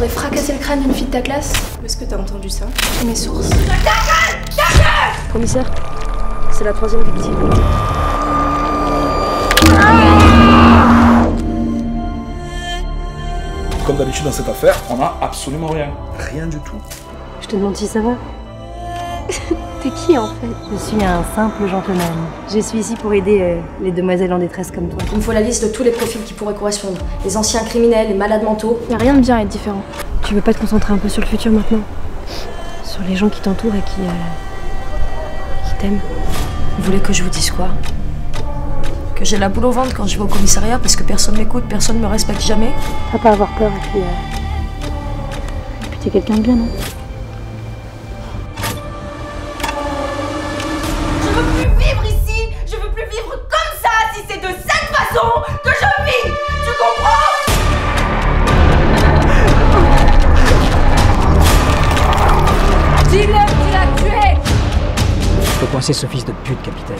t'aurais fracassé le crâne d'une fille de ta classe? Où est-ce que t'as entendu ça? C'est mes sources. Commissaire, c'est la 3e victime. Comme d'habitude dans cette affaire, on n'a absolument rien. Rien du tout. Je te demande si ça va. T'es qui en fait? Je suis un simple gentleman. Je suis ici pour aider les demoiselles en détresse comme toi. Il me faut la liste de tous les profils qui pourraient correspondre. Les anciens criminels, les malades mentaux. Y a rien de bien à être différent. Tu veux pas te concentrer un peu sur le futur maintenant? Sur les gens qui t'entourent et qui t'aiment? Vous voulez que je vous dise quoi? Que j'ai la boule au ventre quand je vais au commissariat parce que personne m'écoute, personne me respecte jamais? Faut pas avoir peur et puis t'es quelqu'un de bien, non? Je veux plus vivre ici. Je veux plus vivre comme ça si c'est de cette façon que je vis. Tu comprends? Dis-le, tu l'as tué. Faut coincer ce fils de pute, capitaine.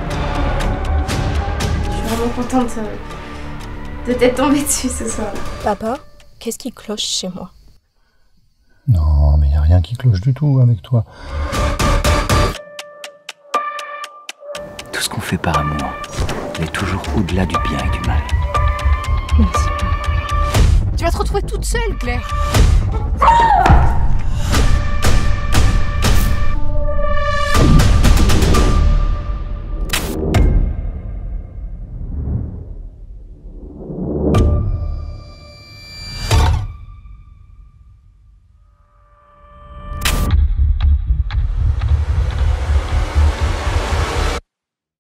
Je suis vraiment contente de t'être tombée dessus ce soir. Papa, qu'est-ce qui cloche chez moi? Non, mais y a rien qui cloche du tout avec toi. Tout ce qu'on fait par amour est toujours au-delà du bien et du mal. Merci. Tu vas te retrouver toute seule, Claire.